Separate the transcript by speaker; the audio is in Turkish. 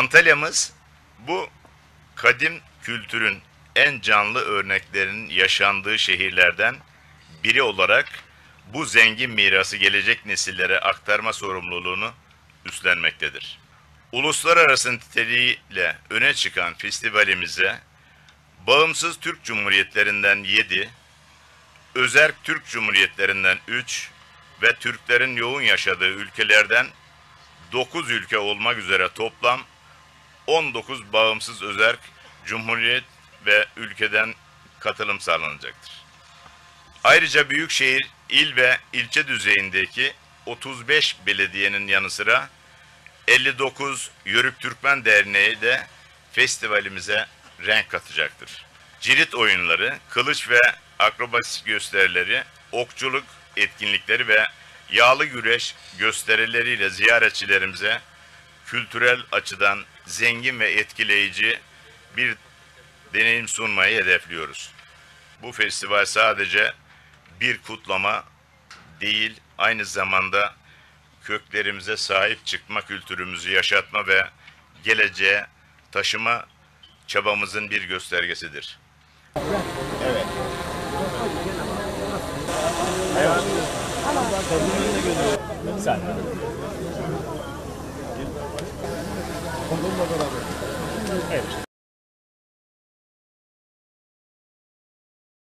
Speaker 1: Antalya'mız bu kadim kültürün en canlı örneklerinin yaşandığı şehirlerden biri olarak bu zengin mirası gelecek nesillere aktarma sorumluluğunu üstlenmektedir. Uluslararası niteliğiyle öne çıkan festivalimize bağımsız Türk Cumhuriyetlerinden 7, özerk Türk Cumhuriyetlerinden 3 ve Türklerin yoğun yaşadığı ülkelerden 9 ülke olmak üzere toplam 19 bağımsız özerk cumhuriyet ve ülkeden katılım sağlanacaktır. Ayrıca büyükşehir, il ve ilçe düzeyindeki 35 belediyenin yanı sıra 59 Yörük Türkmen Derneği de festivalimize renk katacaktır. Cirit oyunları, kılıç ve akrobasi gösterileri, okçuluk etkinlikleri ve yağlı güreş gösterileriyle ziyaretçilerimize kültürel açıdan zengin ve etkileyici bir deneyim sunmayı hedefliyoruz. Bu festival sadece bir kutlama değil, aynı zamanda köklerimize sahip çıkma, kültürümüzü yaşatma ve geleceğe taşıma çabamızın bir göstergesidir.
Speaker 2: Evet. Evet. Sen. Evet.